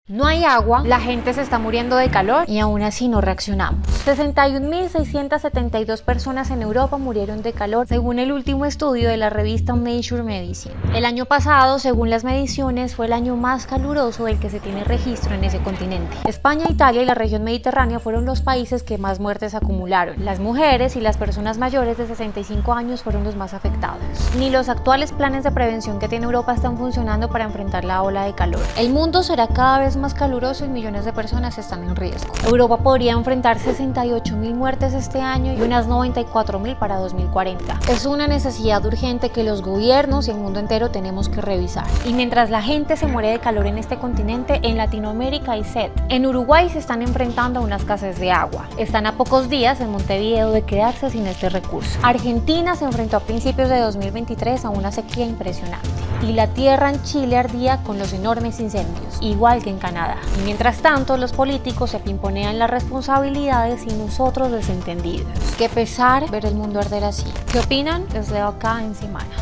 No hay agua, la gente se está muriendo de calor y aún así no reaccionamos. 61.672 personas en Europa murieron de calor según el último estudio de la revista Nature Medicine. El año pasado, según las mediciones, fue el año más caluroso del que se tiene registro en ese continente. España, Italia y la región mediterránea fueron los países que más muertes acumularon. Las mujeres y las personas mayores de 65 años fueron los más afectados. Ni los actuales planes de prevención que tiene Europa están funcionando para enfrentar la ola de calor. El mundo será cada vez más caluroso y millones de personas están en riesgo. Europa podría enfrentar 68.000 muertes este año y unas 94.000 para 2040. Es una necesidad urgente que los gobiernos y el mundo entero tenemos que revisar. Y mientras la gente se muere de calor en este continente, en Latinoamérica hay sed. En Uruguay se están enfrentando a una escasez de agua. Están a pocos días en Montevideo de quedarse sin este recurso. Argentina se enfrentó a principios de 2023 a una sequía impresionante. Y la tierra en Chile ardía con los enormes incendios, igual que en Canadá. Y mientras tanto, los políticos se pimponean las responsabilidades y nosotros desentendidos. Qué pesar ver el mundo arder así. ¿Qué opinan? Les leo acá en Semana.